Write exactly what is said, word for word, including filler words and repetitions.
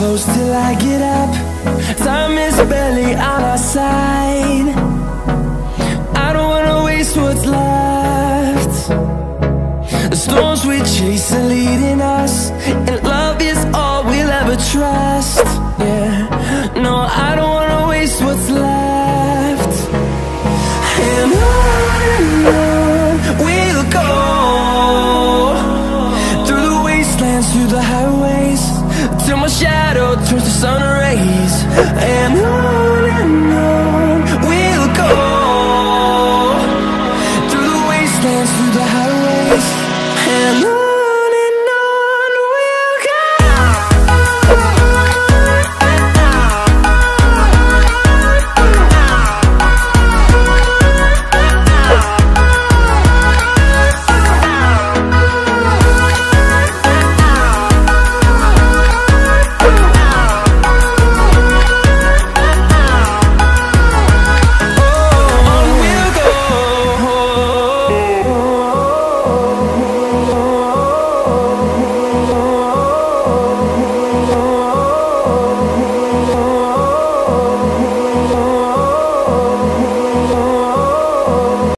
close till I get up. Time is barely on our side. I don't wanna waste what's left. The storms we chase are leading us